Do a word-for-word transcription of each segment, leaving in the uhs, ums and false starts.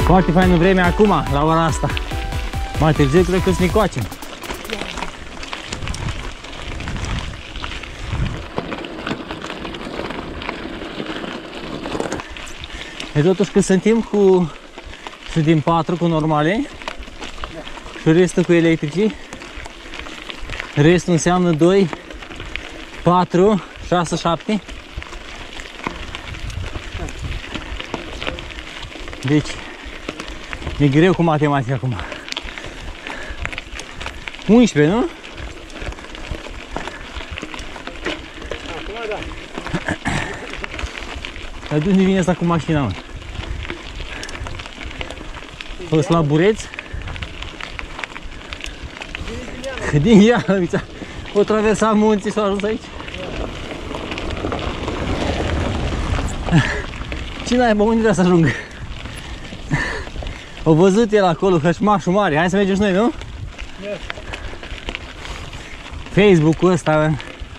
Foarte faină vreme acum, la ora asta. Mai târziu cred că să ne coacem. E totuși că suntem cu... Suntem patru cu normale. Și restul cu electrici. Restul înseamnă doi, patru, șase, șapte. Deci, e greu cu matematica acum. unsprezece, nu? Acum da. Dar de unde vine asta cu mașina, mă? Fost la Bureț? Din Ianovița. O traversa munții și a ajuns aici. Cine ai, bă, unde vrea să ajungă? O văzut el acolo, hășmașul mare. Hai să mergem și noi, nu? Yes. Facebook-ul ăsta, bă.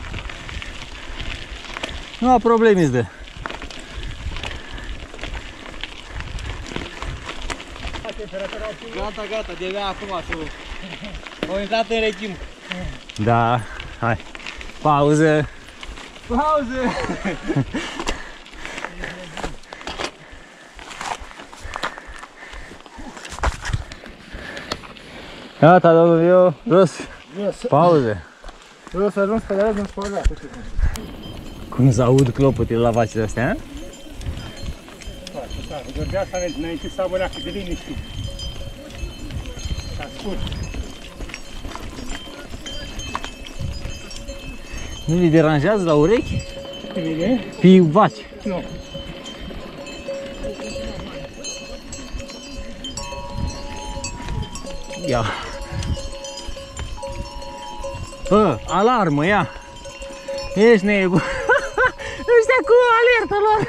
Nu a probleme îți dă. Gata, gata, de-abia acum să... Am intrat în regim. Da, hai. Pauză. Pauză! Gata, domnul Vio, jos. Jos. Pauză. Eu să ajung să pedalez în spălea. Cum să aud clopotele la vacile astea, a? Da, vorbea să aveți înainte să abonea cât de liniștit. Ascult. Nu le deranjează la urechi? Pe mine? Pe vaci. Nu. Ia. Bă, alarmă, ia. Ești nebun. Ăștia cu alertă lor.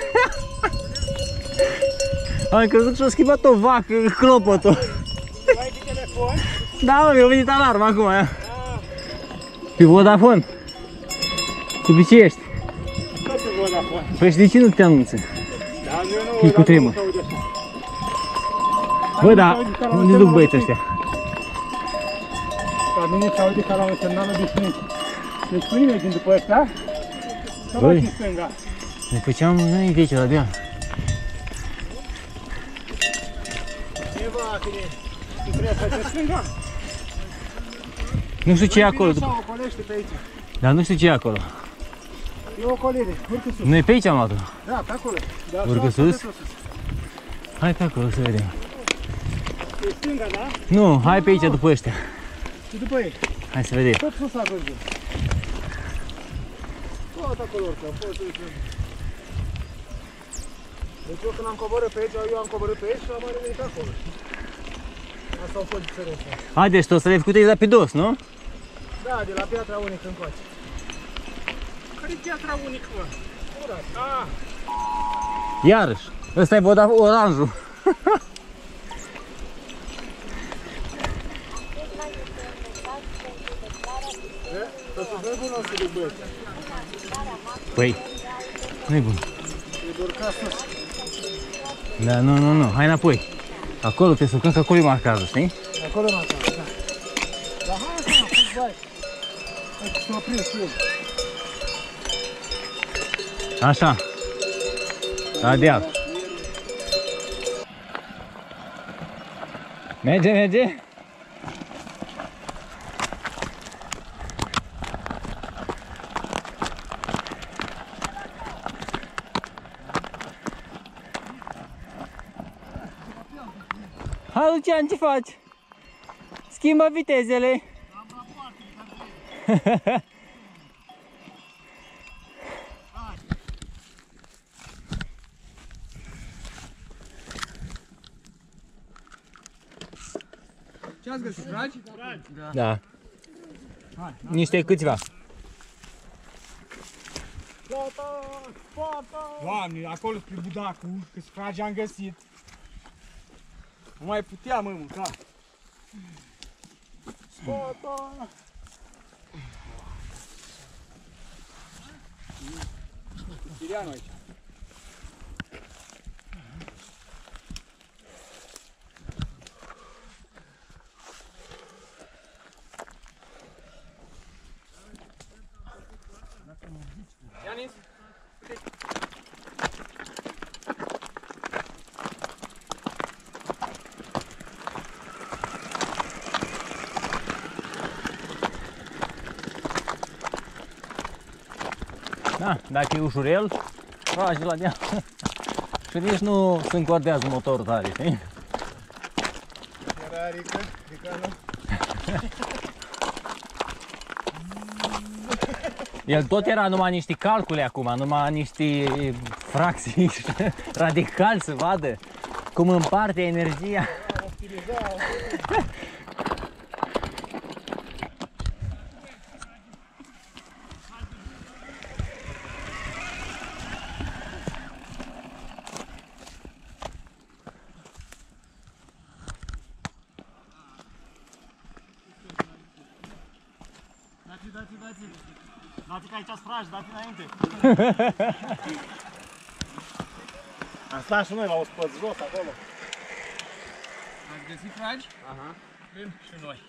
Am crezut că și-a schimbat o vacă, clopotul. Ai de telefon? Da, mă, mi-a venit alarma acum, ia. Pe Vodafone. Tu pe ce ești? Tot pe Vodafone. Păi și de ce nu te anunță? Da, eu nu... E cu tremur. Bă, da, unde duc băieții ăștia? La mine se aude ca la un semnal obișnuit. Deci tu nimeni după ăsta, să Băi. faci în stânga. Ne făceam noi vece la deal. E vacile, tu trebuie să faci în stânga. Nu știu ce e acolo. Vine așa, ocolește pe aici. Dar nu știu ce e acolo. E o ocolire, urcă sus. Noi pe aici am luat-o. Da, pe acolo. Da, Urcă așa, sus? pe sus. Hai pe acolo să vedem. E stânga, da? Nu, hai pe aici după ăștia. Și după ei. Hai să vedem. Tot sus ajunge. Tot acolo urcă, pot să urcă. Deci eu când am coborât pe aici, eu am coborât pe aici și am mai revenit acolo. Asta au fost diferența. Hai, deci tu să le-ai făcut exact pe dos, nu? Da, de la Piatra Unică încoace. Care-i Piatra Unică, mă? Curat. Ah! Iarăși. Ăsta e Vodafone oranjul. Să nu-i bun o să duc băieți. Păi, nu-i bun. E doar ca sus. Da, nu, nu, nu. Hai înapoi. Acolo te sucăm, că acolo e marcajul, știi? Acolo m-am dat, da. Dar hai așa, cum vai. Hai că s-a oprit și el. Așa. La deal. Merge, merge. Hai, Lucian, ce faci? Schimbă vitezele. Ce ați găsit, dragi? Dragi. Da. Niște câțiva. Gata! Gata! Doamne, acolo spre Budacul, că sfragi am găsit. Nu mai puteam, mă, mânca. Gata! Sirianul aici. Da, dacă e ușurel, tragi la deal. Și nici nu se încordează motorul tare, știi? Era rică, rică nu. El tot era numai niște calcule acum, numai niște fracții radicali să vadă cum împarte energia. Dați, dați, dați. Dați că aici-s fragi, dați înainte. Am stat și noi la o spăț jos acolo. Ați găsit fragi? Aha. Bine, și noi.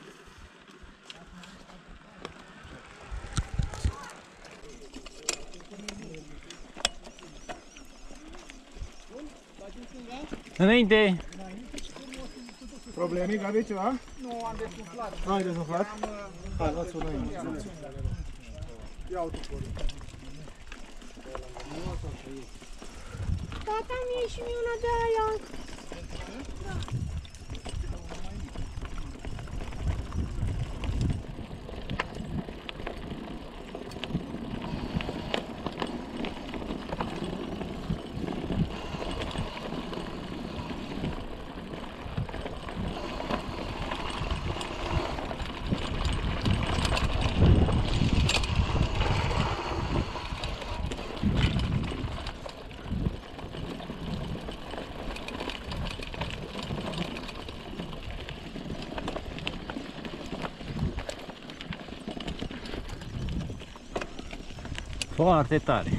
Înainte! Problemic, aveți ceva? Nu, am desumflat. Ai dezumflat? Hai, luați-o noi. Ia uite acolo. Tata, mie și mie una de aia. Foarte tare!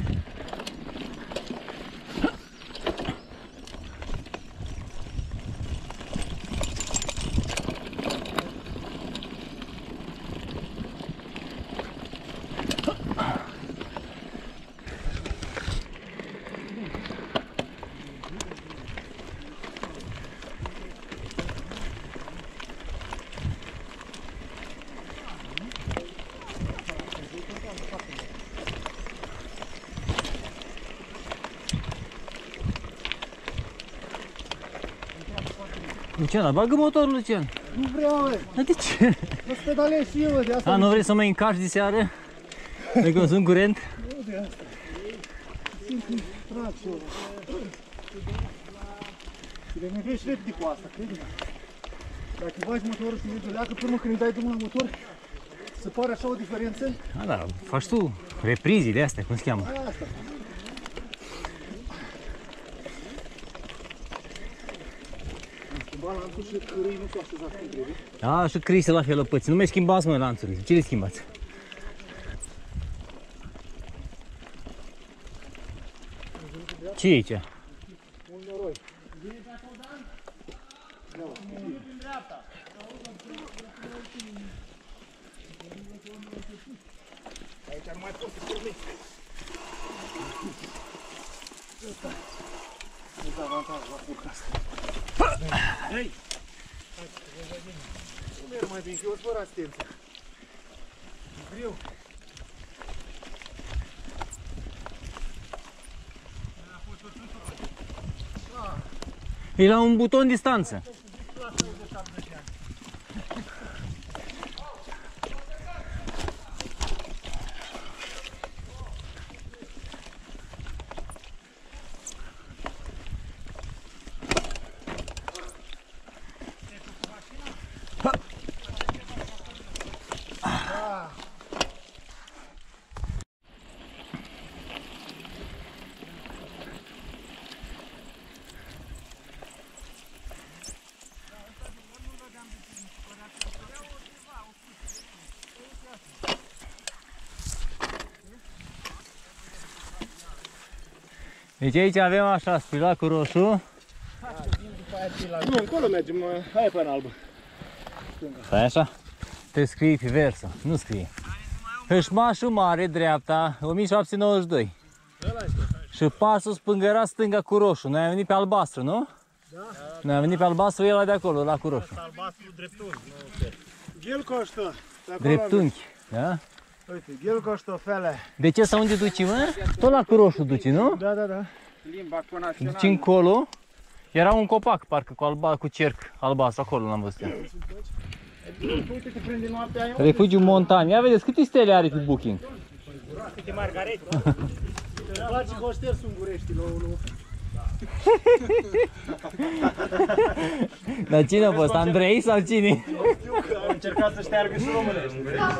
Luciana, bagă motorul, Lucian! Nu vreau, băi! Dar de ce? Nu să pedalez și eu, de asta. A, nu vrei să mă încarci de seară? De consum curent? Nu de asta. Simt un trag și eu. Și le mergești repede cu asta, crede-mă. Dacă bagi motorul și mergi o leacă, până când îi dai drumul la motor, se pare așa o diferență? A, da, faci tu reprizii de astea, cum se cheamă? Asta. Balanțul și cârâi nu s-au așezat cum trebuie. Da, și crise la fel păți. Nu mai schimbați, mă, lanțurile. Ce le schimbați? Ce e aici? Un noroi. Aici nu mai pot să pornești. Nu-ți avantaj la furca asta. Hei! Nu merg mai bine, că eu sunt fără asistență. E greu. E la un buton distanță. Deci aici avem așa, spilacul roșu. Nu, încolo mergem, hai pe în albă. Stai așa? Te scrii pe verso, nu scrie. Hășmașul mare, dreapta, o mie șapte sute nouăzeci și doi. Și pasul spângăra stânga cu roșu. Noi am venit pe albastru, nu? Da. Noi am venit pe albastru, el de acolo, la cu roșu. Albastru dreptunghi, nu Ghelcoștă. Dreptunghi, da? Uite, Ghelcoștă, fele. De ce sau unde duci, mă? Tot la cu roșu duci, nu? Da, da, da. Limba cu națională. Duci încolo. Era un copac, parcă, cu, alba, cu cerc albastru, acolo l-am văzut. Uite că prinde noaptea aia. Refugiu Montan. Ia vedeți, câte stele are pe Booking? Câte margarete. Îmi place că o șters ungurești la unul. Dar cine a fost? Andrei sau cine? Am încercat să șteargă și românești.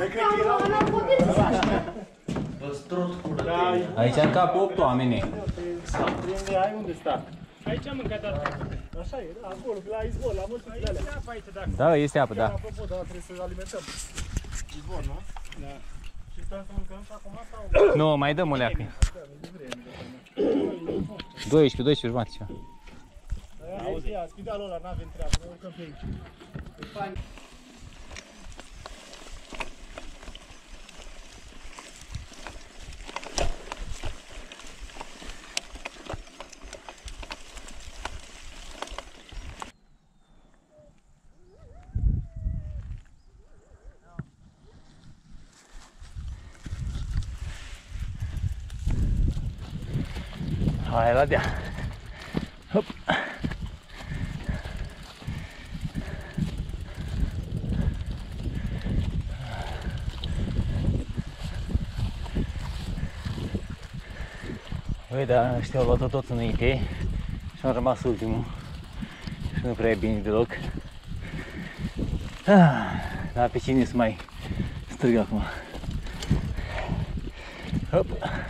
Aici în cap opt oameni. Prinde, ai unde sta? Aici am mâncat data. Așa e, da, acolo, la izvor, la mulți de alea. Da, este apă, da. Apropo, da, trebuie să alimentăm. Izvor, nu? Da. Și stăm să mâncăm și acum sau? Nu, mai dăm o leacă. doisprezece, doisprezece jumate ceva. Auzi, ia, spidalul ăla, n-avem treabă, ne urcăm pe aici. Hai la dea. Hop. Băi, da, ăștia au luat-o tot înainte și am rămas ultimul și nu prea e bine deloc. Ah, dar pe cine să mai strâng acum? Hop.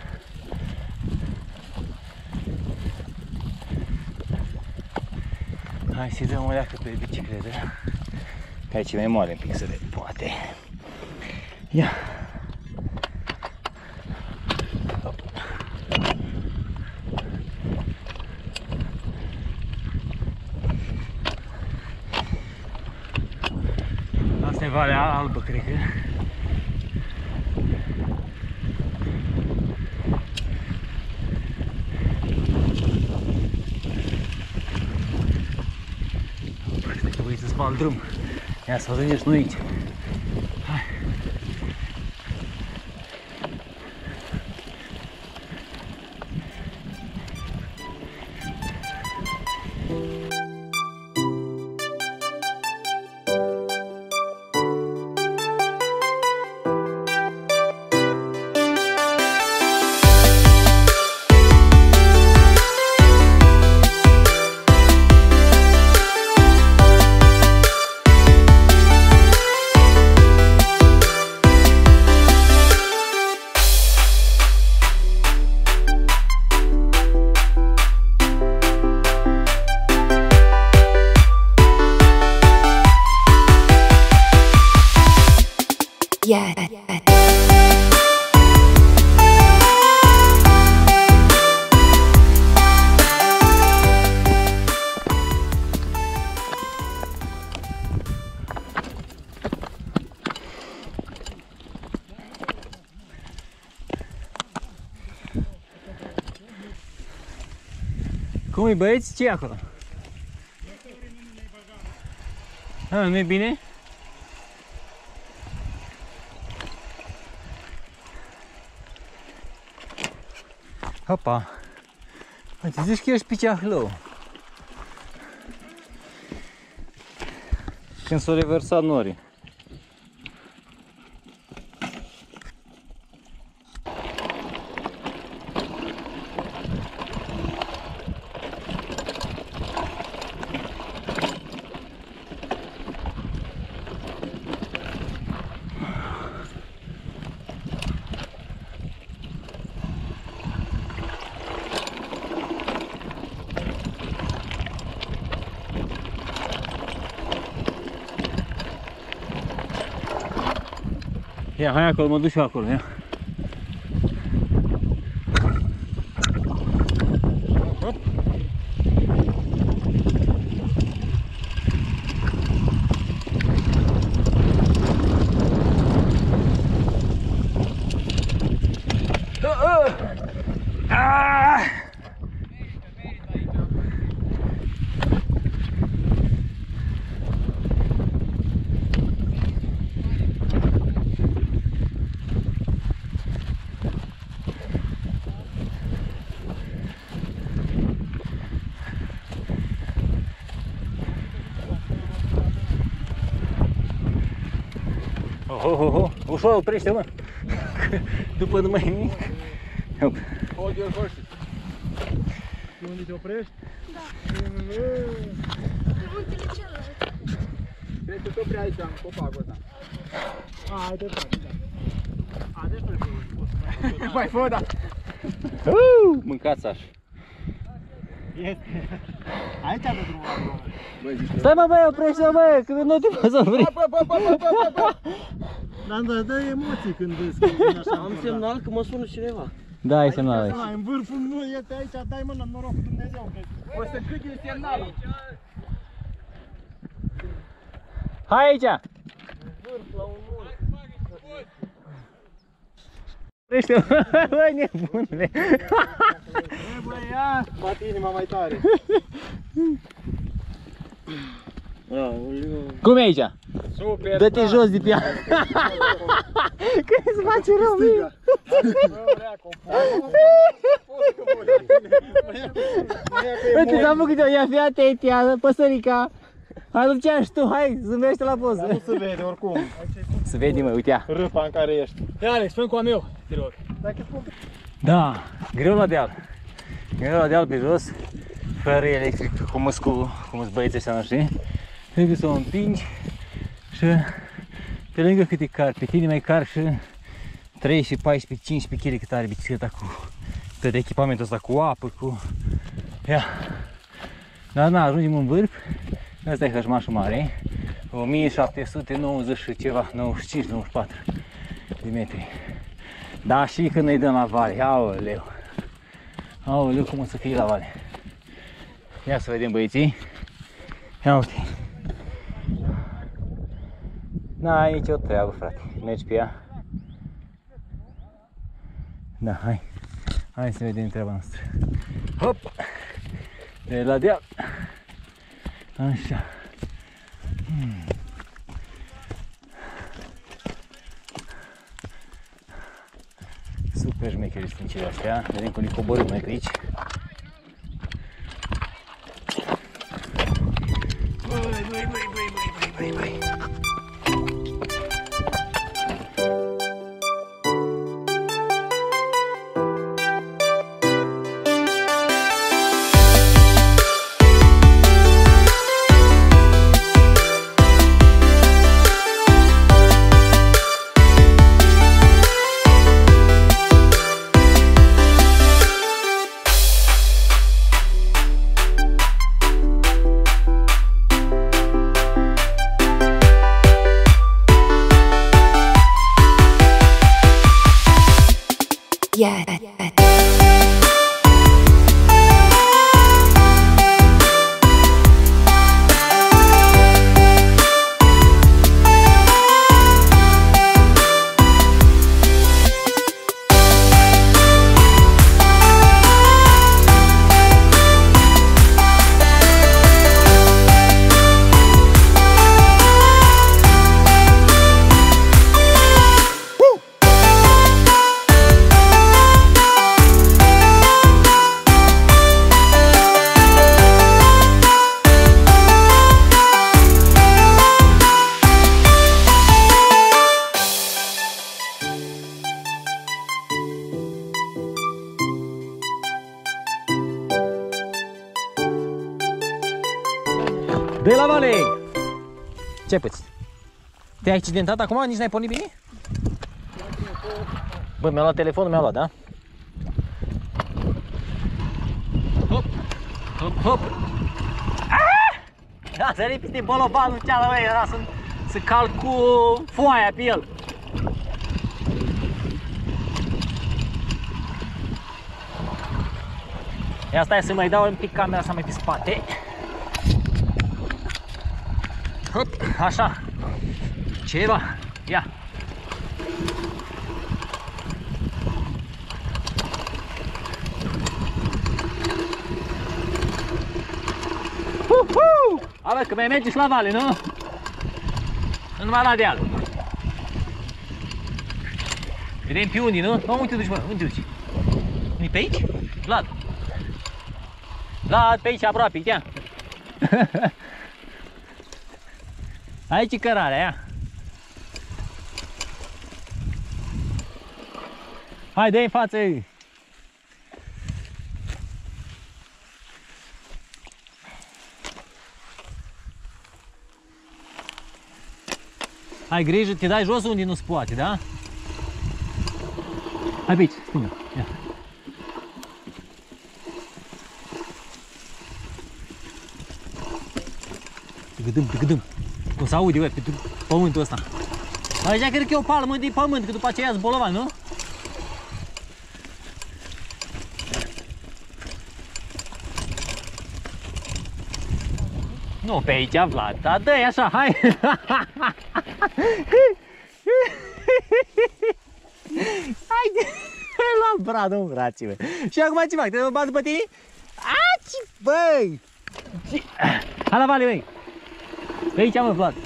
Hai să-i dăm o leacă pe bicicletă, că aici mai moare un pic să le poate. Ia! Hop. Asta e Valea Albă, cred că. Trebuie să spal drum. Ia să vedem și noi aici. Hai. Yeah. Cum e, băieți? Ce e acolo? A, nu e bine? Hopa! Ți zici că ești pe ceahlău. Când s-au reversat norii. Ia, hai acolo, mă duc și eu acolo, ia. Hop. Oh, oh, oh, oh. Ușor, oprește, mă. După nu mai e nimic. Hop. Hold your horses. Unde te oprești? Da. Muntele celălalt. Trebuie să te opri aici, în copacul ăsta. A, ai dreptate, da. A, deci nu e Mai fă, da. Uh, mâncați așa. Este. Aici dă drumul acolo. Stai mă băi, oprește-mă băi, că nu te poți opri. Dar îți dă emoții când vezi că vine așa. Am semnal că mă sună cineva. Da, ai semnal aici. În vârful nu este aici, dai mână, noroc cu Dumnezeu. O să câte semnalul. Hai aici! Oprește-mă, băi nebunule! E băi, ia! Bate inima mai tare. Cum e aici? Super! Dă-te jos de pe ea! Că îți face rău mie! Uite, s-a făcut eu, ia fi atent, ia, păsărica! Aducea și tu, hai, zâmbește la poză! Nu se vede oricum. Se vede, mă, uite ia! Râpa în care ești. Ia, Alex, fă-mi cu a meu, te rog. Da, greu la deal. Greu la deal pe jos, fără electric, cum îți cu, cum îți băieți ăștia, nu știi? Trebuie să o împingi și pe lângă câte car, pe tine mai car și trei și paisprezece, cincisprezece kg cât are bicicleta cu tot echipamentul ăsta, cu apă, cu... Ia. Dar na, ajungem în vârf, ăsta e hășmașul mare, o mie șapte sute nouăzeci și ceva, nouăzeci și cinci nouăzeci și patru de metri. Da, și când îi dăm la vale, aoleu, aoleu, cum o să fie la vale. Ia să vedem, băieții. Ia uite. N-ai nicio treabă, frate. Mergi pe ea. Da, hai. Hai să vedem treaba noastră. Hop! De la deal. Așa. Hmm. Super șmecheri stâncile astea. Vedem cum le coborâm noi pe aici. Băi, băi, băi, băi, băi, băi, băi. Yes. De la vale! Ce păți? Te-ai accidentat acum? Nici n-ai pornit bine? Bă, mi-a luat telefonul, mi-a luat, da? Hop! Hop, hop! Da, să repite bolobanul cealaltă, era să, să calc cu foaia pe el. Ia stai să mai dau un pic camera asta mai pe spate. Hop, așa. Ceva. Ia. Uhu! Arăt că mai mergi și la vale, nu? Nu numai la deal. Vedem pe unii, nu? Mă, unde te duci, mă? Unde te duci? Nu-i pe aici? Vlad. Vlad, pe aici aproape, ia. Aici e cărarea, ia. Hai, dă-i în față! Ai grijă, te dai jos unde nu se poate, da? Hai pe aici, stânga. Ia. Tăgădâm, tăgădâm. O să aude, uite, pe pământul ăsta. Aici cred că e o palmă de pământ, că după aceea îți bolovan, nu? Nu pe aici, Vlad, dar dă-i așa, hai! Haide! Ai luat bradul, mă, frații, bă. Și acum ce fac? Trebuie să mă bat după tine? Aci, băi! Hai la vale, băi! Pe aici, mă, Vlad!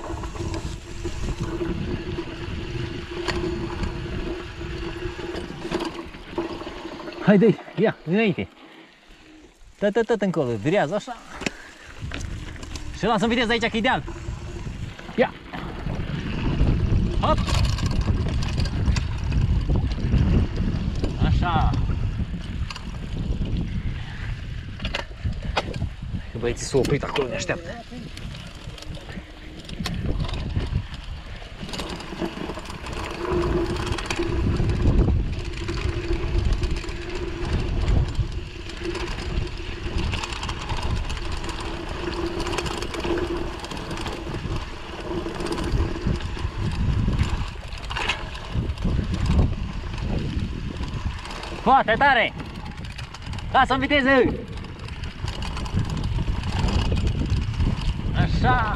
Haide, ia, înainte! Tot, tot încolo, virează așa! Și lasă în viteză aici, că e ideal! Ia! Hop! Așa! Că băieții s-au oprit acolo, ne așteaptă! Foarte tare! Lasă în viteză! Așa!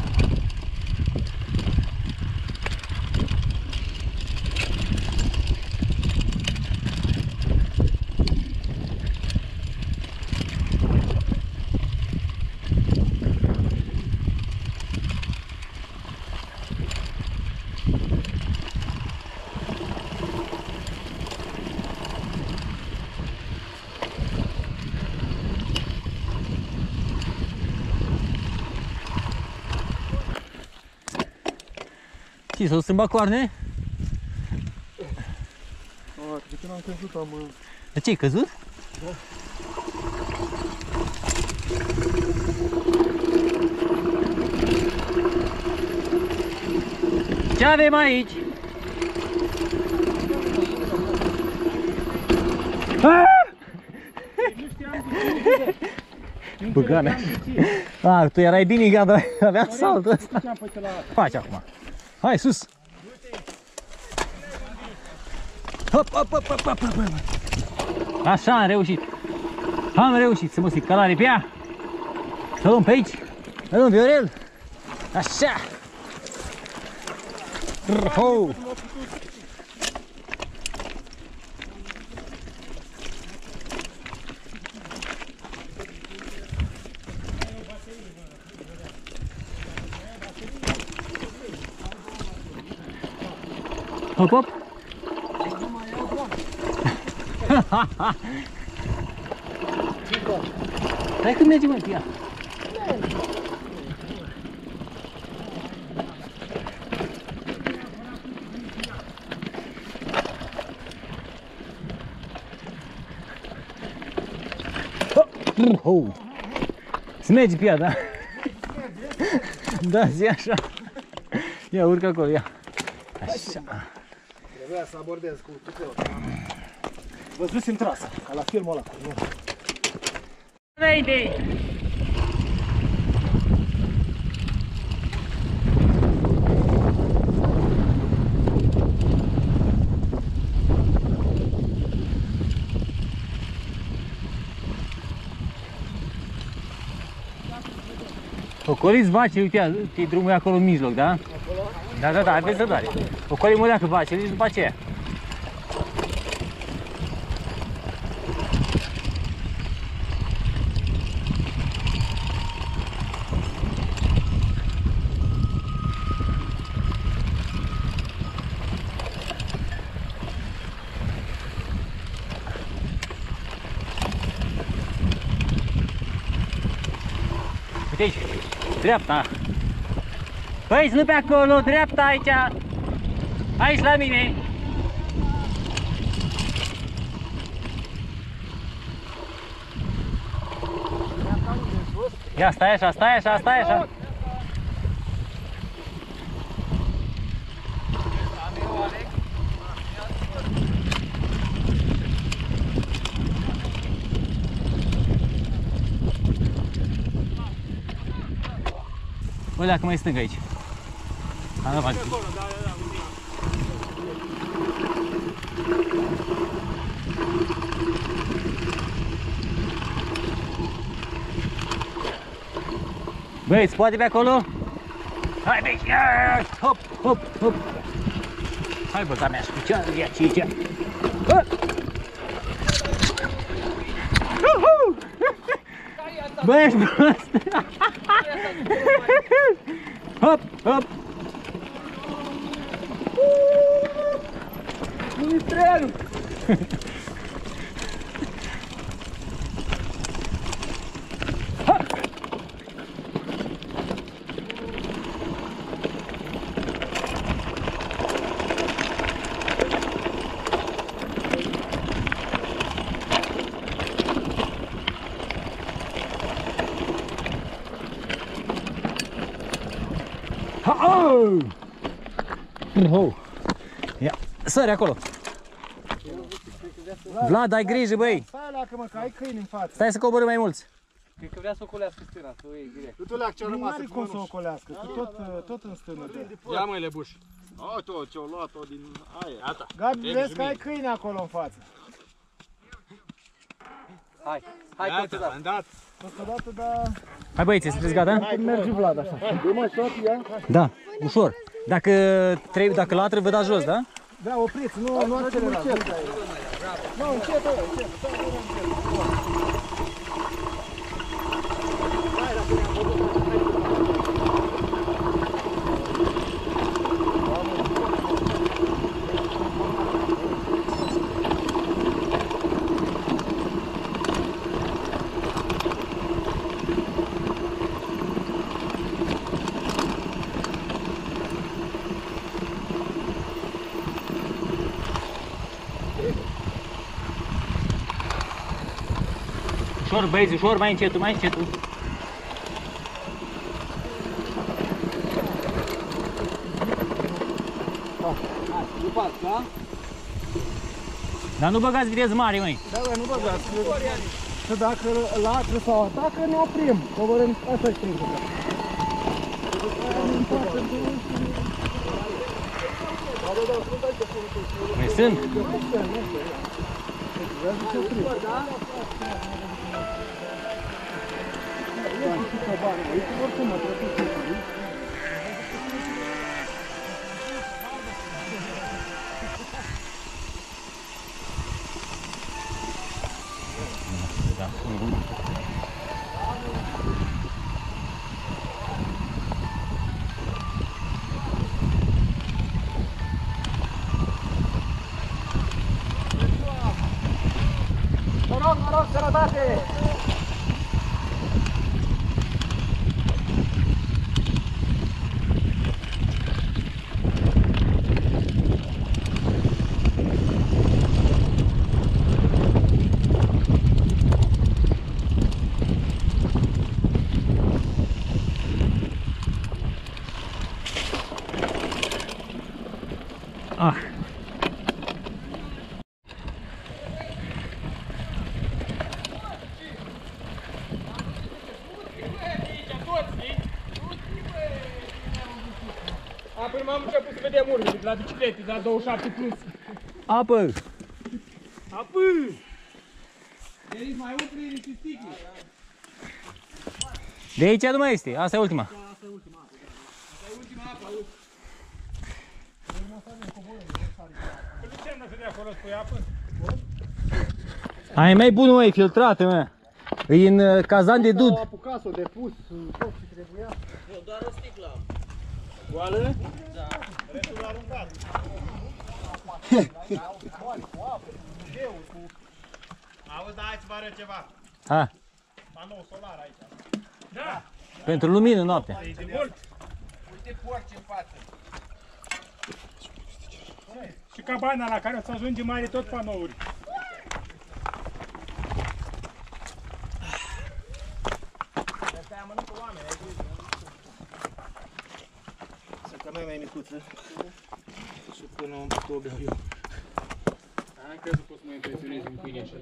Ce, s-au strâmbat coarne? A, de când am căzut am... De ce, ai căzut? Da. Ce avem aici? Băgana. A, tu erai bine gata, avea saltul ăsta. Faci acum. Hai, sus! Hop, hop, hop, hop, hop, hop. Așa, am reușit. Am reușit să mă simt calare pe ea. Să luăm pe aici. Să luăm Viorel. Așa. Ho! Hop, hop! Hai că mergem, mă, ia! Oh! Se merge pe ea, da? Da, zi așa! Ia, urcă acolo, ia! Așa! Trebuia să abordez cu tupeul. Văzusem trasa, ca la filmul ăla. Nu. Vede! Ocoliți Bacii, uite, drumul e acolo în mijloc, da? Acolo? Da, da, da, aveți răbdare. Ocolim o leacă Bacii, deci după aceea. Uite aici, dreapta. Păi, nu pe acolo, dreapta aici. Aici la mine. Ia, stai așa, stai așa, stai așa. Bă, dacă mai stâng aici. A, nu fac. Băi, îți poate pe acolo? Hai pe aici! Hop, hop, hop! Hai bă, ca mea și picioare de aici! Băi, ești prost! Hop, hop! Ministrelul! Oh! Ia, sări acolo! Vlad, ai grijă, băi! Stai la că mă, că ai câini în față. Stai să coborâm mai mulți! Cred că vrea să ocolească stâna, să o iei direct. Tu leac ce-a rămas. Nu are cum să o ocolească, că tot, tot în stână dă. Ia măi, Lebuș. O, tu, ce-o luat-o din aia, gata. Gabi, vezi că ai câini acolo în față. Hai, hai că o Am dat. Totodată, dar... Hai băieți, sunteți gata? Hai, merge Vlad așa. Dă-mă tot, ia. Da, ușor. Dacă, trebuie, dacă latră, vă dați jos, da? Da, opriți, nu, nu accelerați. Nu, încet, încet. Ușor, băieți, ușor, mai încetul, mai încetul. Lupați, da? Dar nu băgați viteză mare, măi. Da, bă, nu băgați. Că dacă latră sau atacă, ne oprim. Coborâm, așa știm că. Mai sunt? Noroc, noroc, sănătate! Ah. Apoi am început să vedem urme de la biciclete, de la douăzeci și șapte plus. Apă! Apă! De aici mai umple niște sticle. De aici nu mai este, asta e ultima. Asta e ultima apă, da. Asta e ultima apă, auzi. Că de ce nu se de acolo spui apă? Ai mai bună, măi, filtrată, mă. E în uh, cazan de dud. Au apucat să o depus tot ce trebuia. Eu doar o sticlă am. Goală? Da. Restul l-a aruncat. Auzi, da, hai să vă arăt ceva. Ha, Panou solar aici. Da. pentru lumină noaptea. E de mult. Uite porci în față. Și cabana la care o să ajunge mai are tot panouri. micuță. Și până în o beau eu. Am crezut că o să mă impresionez cu câine așa.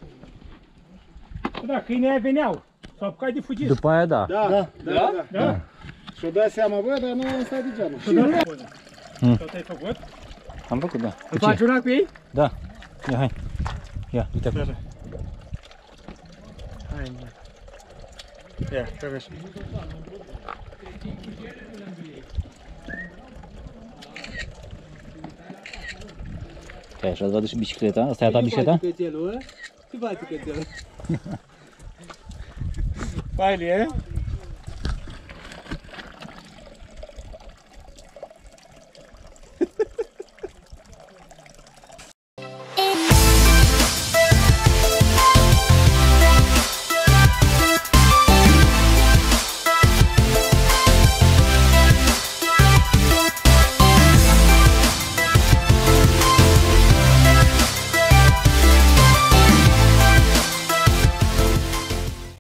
Da, câinii aia veneau. S-au apucat de fugit. După aia da. Da, da, da. da. Da? Și-o dat seama, bă, dar nu am stat degeaba. Hmm. Tot ai făcut? Am făcut, da. Îl faci una cu ei? Da. Ia, hai. Ia, uite acolo. Hai, mă. Ia, trebuie să... Stai, așa, îți vadă și bicicleta. Asta e a ta bicicleta? Cățelul ăla? Ce face cățelul? Faili, e?